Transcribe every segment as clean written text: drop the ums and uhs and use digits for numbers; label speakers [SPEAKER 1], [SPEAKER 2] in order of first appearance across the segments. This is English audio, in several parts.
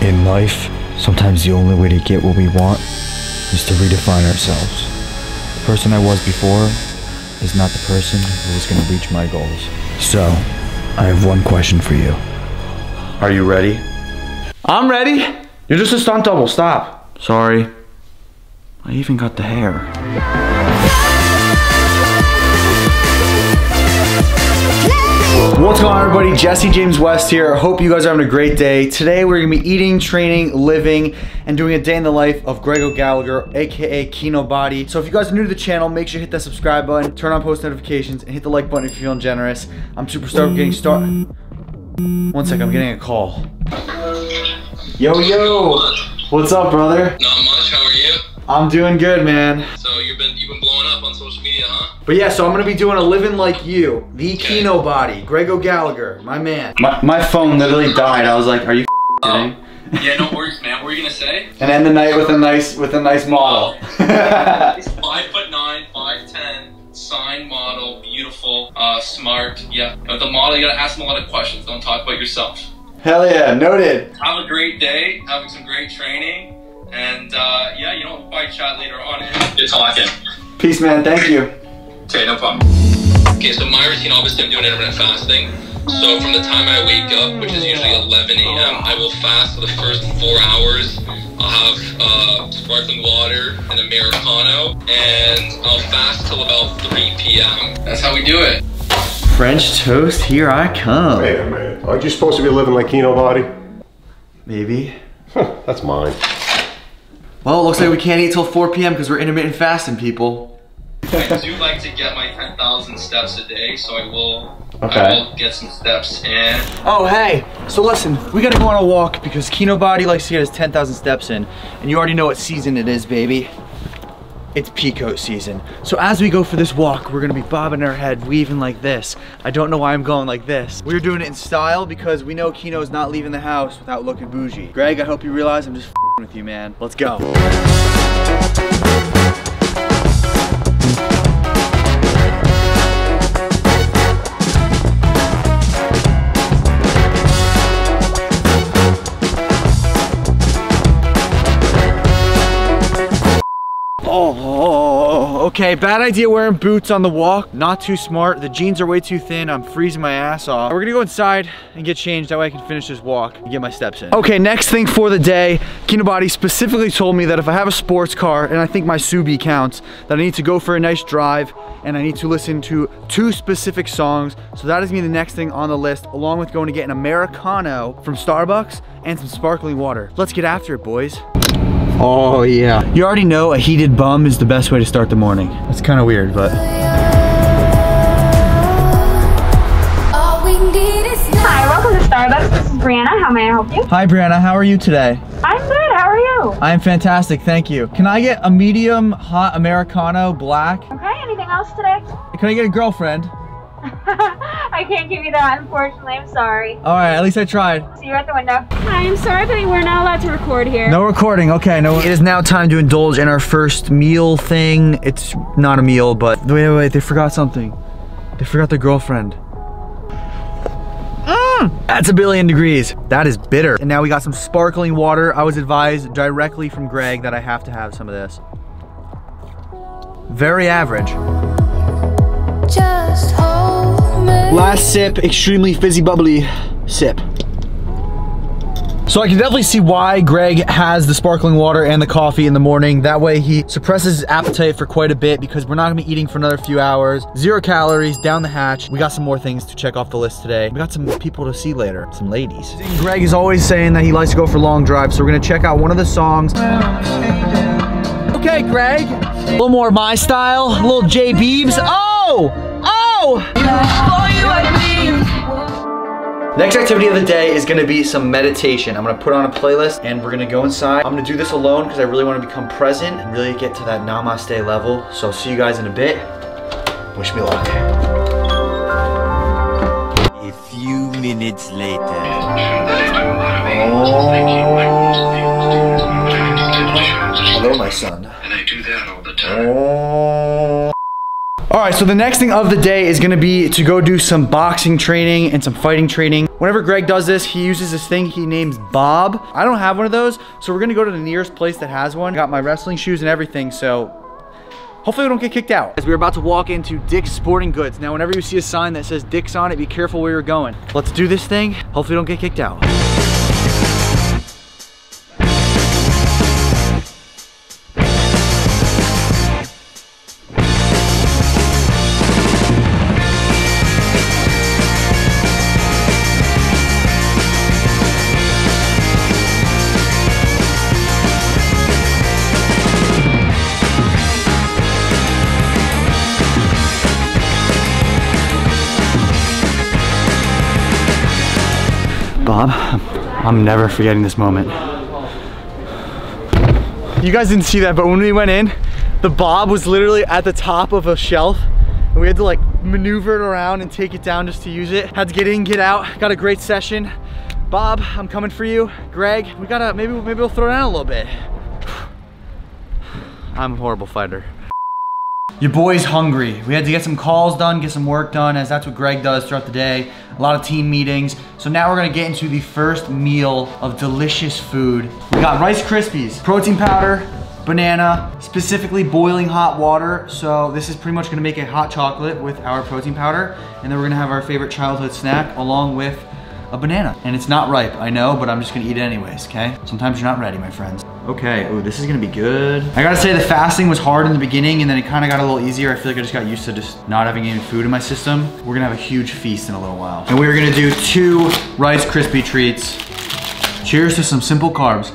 [SPEAKER 1] In life, sometimes the only way to get what we want is to redefine ourselves. The person I was before is not the person who is going to reach my goals. So, I have one question for you. Are you ready? I'm ready! You're just a stunt double, stop. Sorry. I even got the hair. What's going on, everybody? Jesse James West here. I hope you guys are having a great day. Today we're gonna be eating, training, living, and doing a day in the life of Greg O'Gallagher, aka Kino Body. So if you guys are new to the channel, make sure you hit that subscribe button, turn on post notifications, and hit the like button if you're feeling generous. I'm super stoked getting started. One second, I'm getting a call. Yo, what's up, brother?
[SPEAKER 2] Not much. How are you?
[SPEAKER 1] I'm doing good, man.
[SPEAKER 2] So you've been blowing up on social media, huh?
[SPEAKER 1] But yeah, so I'm gonna be doing a living like you, the Kino Body, Greg O'Gallagher, my man. My phone literally died. I was like, are you kidding?
[SPEAKER 2] Yeah, no worries, man. What were you gonna say?
[SPEAKER 1] And end the night with a nice model.
[SPEAKER 2] 5'9", 5'10", signed model, beautiful, smart. Yeah, but the model, you gotta ask them a lot of questions. Don't talk about yourself.
[SPEAKER 1] Hell yeah, noted.
[SPEAKER 2] Have a great day. Having some great training. And yeah, you know, we'll probably chat later on. Good talking.
[SPEAKER 1] Peace, man. Thank you.
[SPEAKER 2] Okay, no problem. Okay, so my routine, obviously, I'm doing intermittent fasting. So from the time I wake up, which is usually 11 a.m., I will fast for the first 4 hours. I'll have sparkling water and Americano, and I'll fast till about 3 p.m. That's how we do it.
[SPEAKER 1] French toast, here I come.
[SPEAKER 3] Wait a minute. Aren't you supposed to be living like Kino Body?
[SPEAKER 1] Maybe.
[SPEAKER 3] That's mine.
[SPEAKER 1] Well, it looks like we can't eat till 4 p.m. because we're intermittent fasting, people.
[SPEAKER 2] I do like to get my 10,000 steps a day, so I will get some steps in.
[SPEAKER 1] Oh, hey, so listen, we gotta go on a walk because Kino Body likes to get his 10,000 steps in, and you already know what season it is, baby. It's peacoat season. So as we go for this walk, we're gonna be bobbing our head, weaving like this. I don't know why I'm going like this. We're doing it in style because we know Kino's not leaving the house without looking bougie. Greg, I hope you realize I'm just with you, man. Let's go. Oh, okay, bad idea wearing boots on the walk. Not too smart. The jeans are way too thin. I'm freezing my ass off. We're gonna go inside and get changed. That way I can finish this walk and get my steps in. Okay, next thing for the day. Kino Body specifically told me that if I have a sports car, and I think my Subi counts, that I need to go for a nice drive and I need to listen to 2 specific songs. So that is gonna be the next thing on the list, along with going to get an Americano from Starbucks and some sparkling water. Let's get after it, boys. Oh yeah. You already know a heated bum is the best way to start the morning. It's kind of weird, but.
[SPEAKER 4] Hi, welcome to Starbucks. This is Brianna. How may I help you?
[SPEAKER 1] Hi Brianna, how are you today?
[SPEAKER 4] I'm good. How are you?
[SPEAKER 1] I am fantastic, thank you. Can I get a medium hot Americano black?
[SPEAKER 4] Okay, anything else today?
[SPEAKER 1] Can I get a girlfriend?
[SPEAKER 4] I can't give you that, unfortunately. I'm sorry.
[SPEAKER 1] All right, at least I tried.
[SPEAKER 4] See you at the window. Hi, I'm sorry, but we're not allowed to record here.
[SPEAKER 1] No recording, okay. No. It is now time to indulge in our first meal thing. It's not a meal, but wait, they forgot something. They forgot their girlfriend. That's 1,000,000,000 degrees. That is bitter. And now we got some sparkling water. I was advised directly from Greg that I have to have some of this. Very average.
[SPEAKER 5] Just hold me.
[SPEAKER 1] Last sip, extremely fizzy bubbly sip. So I can definitely see why Greg has the sparkling water and the coffee in the morning. That way he suppresses his appetite for quite a bit because we're not gonna be eating for another few hours. 0 calories, down the hatch. We got some more things to check off the list today. We got some people to see later, some ladies. Greg is always saying that he likes to go for long drives, so we're gonna check out one of the songs. Okay, Greg. A little more my style, a little J Beebs. Oh! Next activity of the day is gonna be some meditation. I'm gonna put on a playlist and we're gonna go inside. I'm gonna do this alone because I really wanna become present and really get to that namaste level. So I'll see you guys in a bit. Wish me luck.
[SPEAKER 6] A few minutes later.
[SPEAKER 1] Hello, my son.
[SPEAKER 2] And I do that all the time.
[SPEAKER 1] Oh. All right, so the next thing of the day is gonna be to go do some boxing training and some fighting training. Whenever Greg does this, he uses this thing he names Bob. I don't have one of those, so we're gonna go to the nearest place that has one. Got my wrestling shoes and everything, so hopefully we don't get kicked out. As we're about to walk into Dick's Sporting Goods. Now, whenever you see a sign that says Dick's on it, be careful where you're going. Let's do this thing. Hopefully we don't get kicked out. Bob, I'm never forgetting this moment. You guys didn't see that, but when we went in, the Bob was literally at the top of a shelf, and we had to like maneuver it around and take it down just to use it. Had to get in, get out. Got a great session. Bob, I'm coming for you. Greg, we gotta, maybe we'll throw it down a little bit. I'm a horrible fighter. Your boy's hungry. We had to get some calls done, get some work done, as that's what Greg does throughout the day. A lot of team meetings. So now we're gonna get into the first meal of delicious food. We got Rice Krispies, protein powder, banana, specifically boiling hot water. So this is pretty much gonna make a hot chocolate with our protein powder. And then we're gonna have our favorite childhood snack along with a banana. And it's not ripe, I know, but I'm just gonna eat it anyways, okay? Sometimes you're not ready, my friends. Okay, ooh, this is gonna be good. I gotta say the fasting was hard in the beginning and then it kinda got a little easier. I feel like I just got used to just not having any food in my system. We're gonna have a huge feast in a little while. And we're gonna do 2 Rice Krispie treats. Cheers to some simple carbs.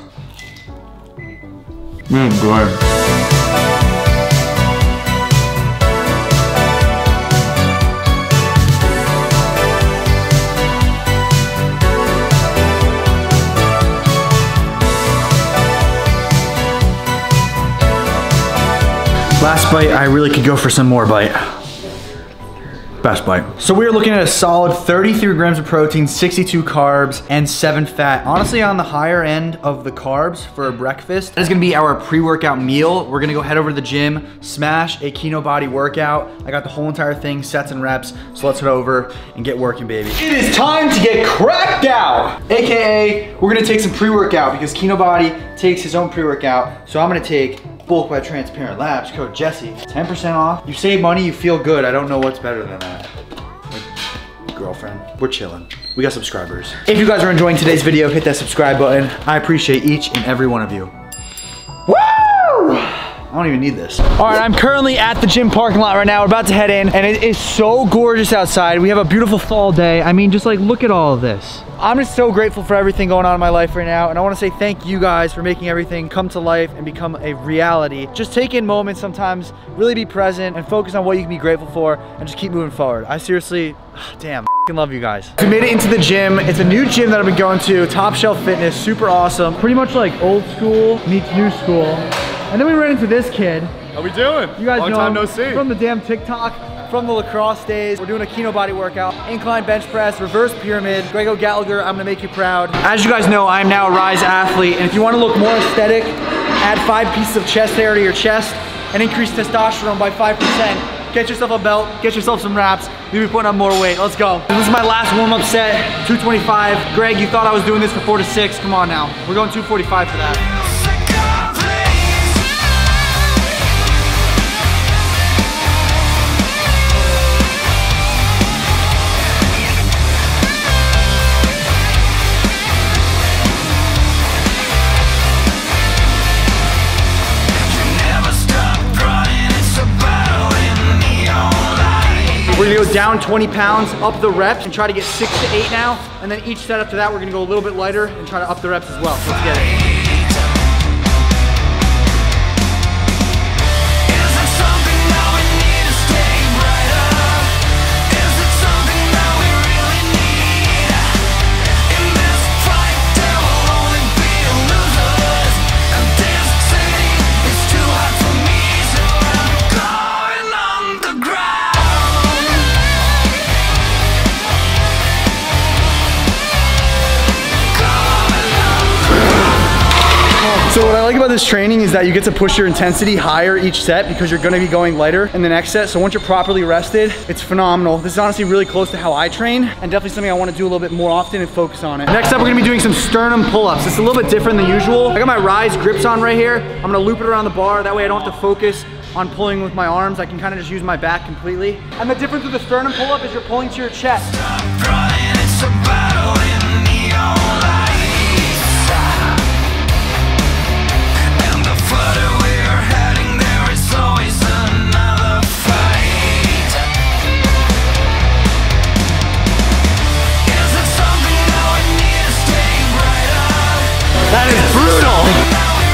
[SPEAKER 1] Good. Last bite, I really could go for some more bite. Best bite. So we are looking at a solid 33 grams of protein, 62 carbs, and 7 fat. Honestly, on the higher end of the carbs for a breakfast. That is gonna be our pre-workout meal. We're gonna go head over to the gym, smash a Kino Body workout. I got the whole entire thing, sets and reps, so let's head over and get working, baby. It is time to get cracked out! AKA, we're gonna take some pre-workout because Kino Body takes his own pre-workout, so I'm gonna take Bulk by Transparent Labs, code Jesse, 10% off. You save money, you feel good. I don't know what's better than that. Like, girlfriend, we're chilling. We got subscribers. If you guys are enjoying today's video, hit that subscribe button. I appreciate each and every one of you. Woo! I don't even need this. All right, I'm currently at the gym parking lot right now. We're about to head in, and it is so gorgeous outside. We have a beautiful fall day. I mean, just like, look at all of this. I'm just so grateful for everything going on in my life right now, and I wanna say thank you guys for making everything come to life and become a reality. Just take in moments sometimes, really be present, and focus on what you can be grateful for, and just keep moving forward. I seriously, damn, I love you guys. We made it into the gym. It's a new gym that I've been going to, Top Shelf Fitness, super awesome. Pretty much like old school meets new school. And then we ran into this kid.
[SPEAKER 5] How we doing?
[SPEAKER 1] You guys
[SPEAKER 5] Long
[SPEAKER 1] know
[SPEAKER 5] time
[SPEAKER 1] him
[SPEAKER 5] no see.
[SPEAKER 1] from the damn TikTok, from the lacrosse days. We're doing a Kino Body workout, incline bench press, reverse pyramid. Grego Gallagher, I'm gonna make you proud. As you guys know, I am now a Rise athlete, and if you wanna look more aesthetic, add 5 pieces of chest hair to your chest and increase testosterone by 5%. Get yourself a belt, get yourself some wraps. You'll be putting on more weight. Let's go. This is my last warm-up set, 225. Greg, you thought I was doing this for 4 to 6. Come on now. We're going 245 for that. We're gonna go down 20 pounds, up the reps, and try to get 6 to 8 now. And then each set after that, we're gonna go a little bit lighter and try to up the reps as well. Let's get it. I like about this training is that you get to push your intensity higher each set because you're gonna be going lighter in the next set. So once you're properly rested, it's phenomenal. This is honestly really close to how I train and definitely something I wanna do a little bit more often and focus on it. Next up, we're gonna be doing some sternum pull-ups. It's a little bit different than usual. I got my Rise grips on right here. I'm gonna loop it around the bar. That way I don't have to focus on pulling with my arms. I can kind of just use my back completely. And the difference with the sternum pull-up is you're pulling to your chest. That is brutal.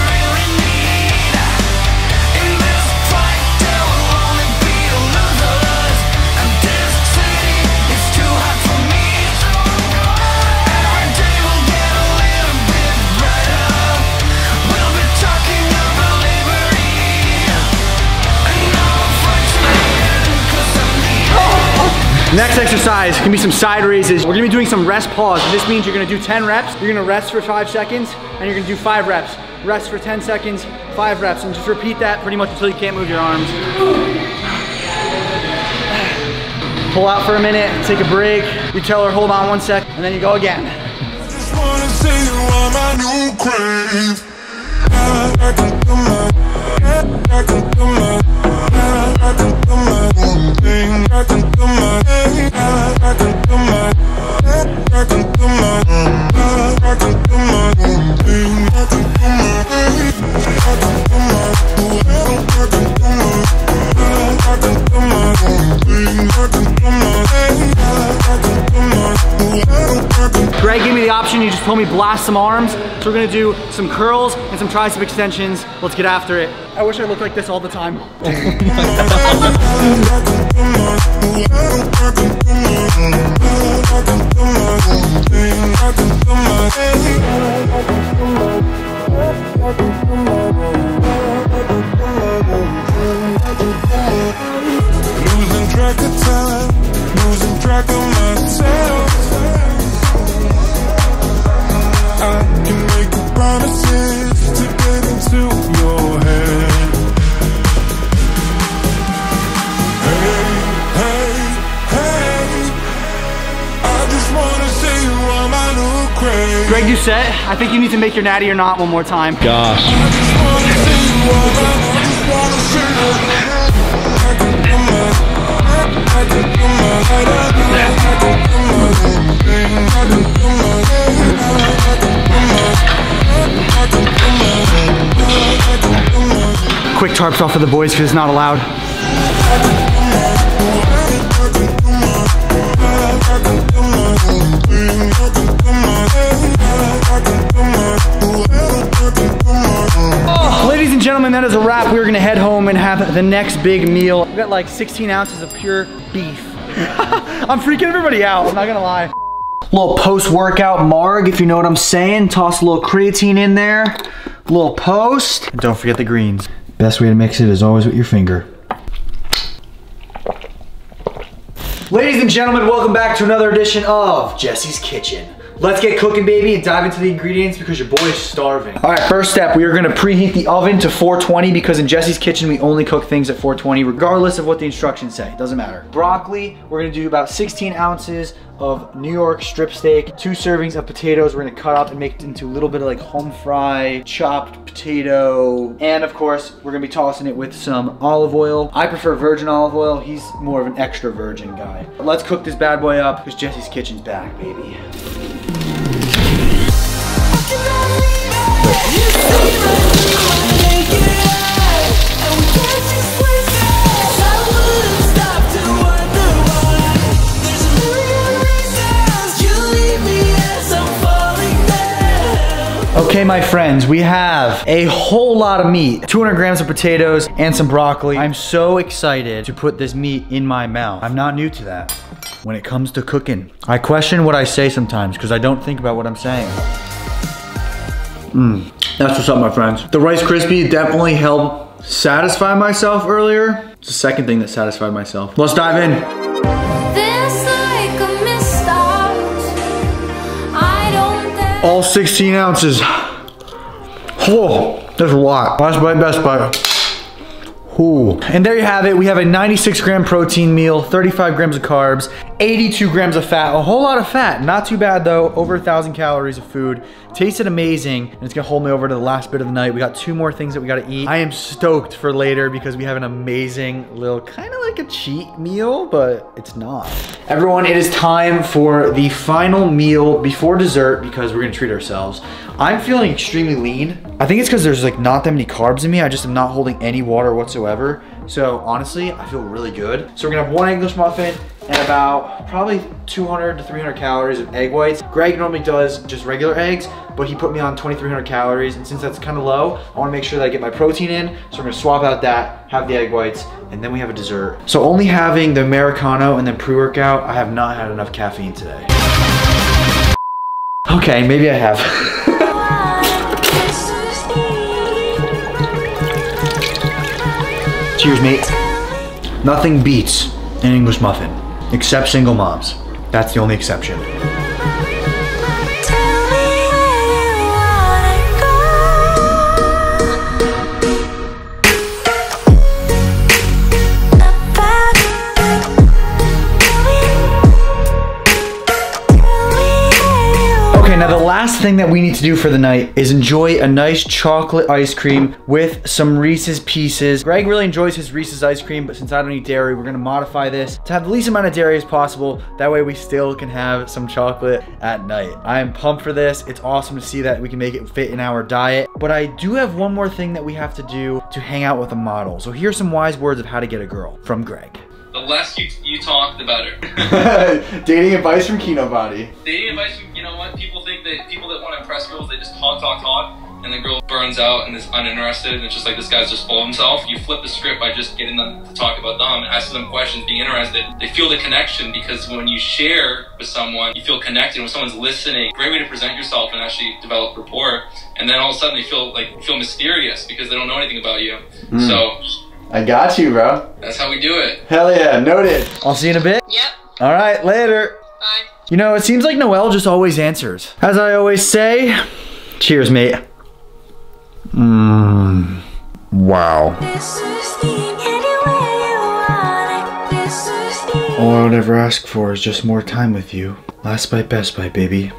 [SPEAKER 1] Next exercise can be some side raises. We're gonna be doing some rest pause. This means you're gonna do 10 reps, you're gonna rest for 5 seconds, and you're gonna do 5 reps. Rest for 10 seconds, 5 reps, and just repeat that pretty much until you can't move your arms. Pull out for a minute, take a break. You tell her, hold on 1 sec, and then you go again. Just wanna say you are my new crave. I can do my own thing. I can do my Greg gave me the option, he just told me blast some arms. So we're gonna do some curls and some tricep extensions. Let's get after it. I wish I looked like this all the time. Losing track of time, losing track of myself. I can make the promises to get into your head. Hey, hey, hey, I just wanna say you are my new craze. Greg, you set? I think you need to make your natty or not one more time.
[SPEAKER 5] Gosh.
[SPEAKER 1] I just wanna say you are my, I just wanna say I can do my, I can do my, I can do my thing, I can do my, quick tarps off for the boys because it's not allowed. Ladies and gentlemen, that is a wrap. We're gonna head home and have the next big meal. We got like 16 ounces of pure beef. I'm freaking everybody out, I'm not gonna lie. Little post-workout marg, if you know what I'm saying. Toss a little creatine in there. Little post. And don't forget the greens. Best way to mix it is always with your finger. Ladies and gentlemen, welcome back to another edition of Jesse's Kitchen. Let's get cooking, baby, and dive into the ingredients because your boy is starving. All right, first step, we are gonna preheat the oven to 420 because in Jesse's Kitchen, we only cook things at 420 regardless of what the instructions say, doesn't matter. Broccoli, we're gonna do about 16 ounces of New York strip steak, 2 servings of potatoes we're gonna cut up and make it into a little bit of like home fry, chopped potato, and of course, we're gonna be tossing it with some olive oil. I prefer virgin olive oil, he's more of an extra virgin guy. But let's cook this bad boy up because Jesse's Kitchen's back, baby. Okay, my friends, we have a whole lot of meat, 200 grams of potatoes and some broccoli. I'm so excited to put this meat in my mouth. I'm not new to that. When it comes to cooking, I question what I say sometimes because I don't think about what I'm saying. That's what's up, my friends. The Rice Krispie definitely helped satisfy myself earlier. It's the second thing that satisfied myself. Let's dive in. All 16 ounces. Whoa. That's a lot. Last bite, best bite. Ooh. And there you have it. We have a 96 gram protein meal, 35 grams of carbs, 82 grams of fat, a whole lot of fat. Not too bad though, over 1,000 calories of food. Tasted amazing, and it's gonna hold me over to the last bit of the night. We got 2 more things that we gotta eat. I am stoked for later because we have an amazing little, kind of like a cheat meal, but it's not. Everyone, it is time for the final meal before dessert because we're gonna treat ourselves. I'm feeling extremely lean. I think it's because there's like not that many carbs in me. I just am not holding any water whatsoever. So honestly, I feel really good. So we're gonna have 1 English muffin and about probably 200 to 300 calories of egg whites. Greg normally does just regular eggs, but he put me on 2,300 calories. And since that's kind of low, I wanna make sure that I get my protein in. So we're gonna swap out that, have the egg whites, and then we have a dessert. So only having the Americano and then pre-workout, I have not had enough caffeine today. Okay, maybe I have. Cheers, mate. Nothing beats an English muffin, except single moms. That's the only exception. Now the last thing that we need to do for the night is enjoy a nice chocolate ice cream with some Reese's Pieces. Greg really enjoys his Reese's ice cream, but since I don't eat dairy, we're gonna modify this to have the least amount of dairy as possible. That way we still can have some chocolate at night. I am pumped for this. It's awesome to see that we can make it fit in our diet. But I do have one more thing that we have to do to hang out with a model. So here's some wise words of how to get a girl from Greg.
[SPEAKER 2] The less you talk, the better.
[SPEAKER 1] Dating advice from Kino Body.
[SPEAKER 2] Dating advice, you know what? People think that people that want to impress girls, they just talk, and the girl burns out and is uninterested, and it's just like, this guy's just full of himself. You flip the script by just getting them to talk about them, ask them questions, being interested. They feel the connection because when you share with someone, you feel connected. When someone's listening, great way to present yourself and actually develop rapport. And then all of a sudden they feel mysterious because they don't know anything about you. So.
[SPEAKER 1] I got you, bro.
[SPEAKER 2] That's how we do it.
[SPEAKER 1] Hell yeah, noted. I'll see you in a bit.
[SPEAKER 4] Yep.
[SPEAKER 1] All right, later.
[SPEAKER 4] Bye.
[SPEAKER 1] You know, it seems like Noelle just always answers. As I always say, cheers, mate. Wow. All I would ever ask for is just more time with you. Last bite, best bite, baby.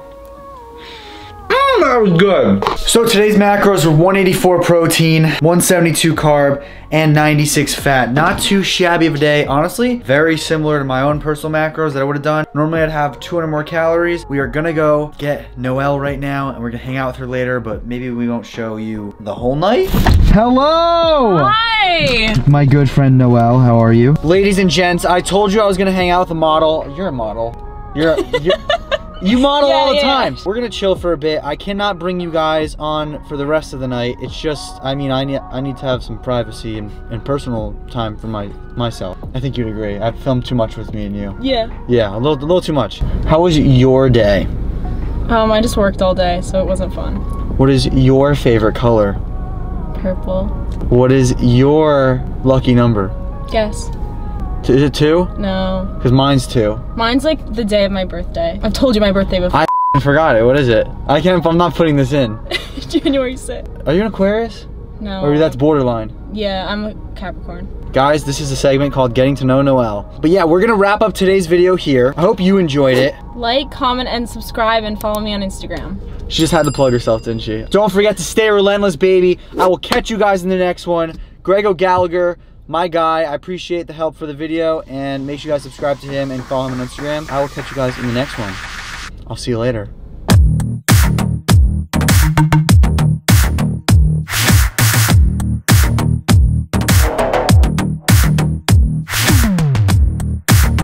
[SPEAKER 1] That was good. So today's macros were 184 protein, 172 carb, and 96 fat. Not too shabby of a day, honestly. Very similar to my own personal macros that I would have done. Normally I'd have 200 more calories. We are gonna go get Noelle right now, and we're gonna hang out with her later, but maybe we won't show you the whole night. Hello!
[SPEAKER 5] Hi!
[SPEAKER 1] My good friend Noelle, how are you? Ladies and gents, I told you I was gonna hang out with a model. You're a model. You model all the time. We're gonna chill for a bit. I cannot bring you guys on for the rest of the night. It's just, I mean, I need to have some privacy and personal time for myself. I think you'd agree. I've filmed too much with me and you.
[SPEAKER 5] Yeah.
[SPEAKER 1] Yeah, a little too much. How was your day?
[SPEAKER 5] I just worked all day, so it wasn't fun.
[SPEAKER 1] What is your favorite color?
[SPEAKER 5] Purple.
[SPEAKER 1] What is your lucky number?
[SPEAKER 5] Guess.
[SPEAKER 1] Is it 2?
[SPEAKER 5] No.
[SPEAKER 1] Because mine's 2.
[SPEAKER 5] Mine's like the day of my birthday. I've told you my birthday before.
[SPEAKER 1] I forgot it. What is it? I'm not putting this in.
[SPEAKER 5] January 6th.
[SPEAKER 1] Are you an Aquarius?
[SPEAKER 5] No.
[SPEAKER 1] Or that's borderline?
[SPEAKER 5] Yeah, I'm a Capricorn.
[SPEAKER 1] Guys, this is a segment called Getting to Know Noelle. But yeah, we're gonna wrap up today's video here. I hope you enjoyed it.
[SPEAKER 5] Like, comment, and subscribe, and follow me on Instagram.
[SPEAKER 1] She just had to plug herself, didn't she? Don't forget to stay relentless, baby. I will catch you guys in the next one. Greg O'Gallagher, my guy. I appreciate the help for the video, and make sure you guys subscribe to him and follow him on Instagram. I will catch you guys in the next one. I'll see you later.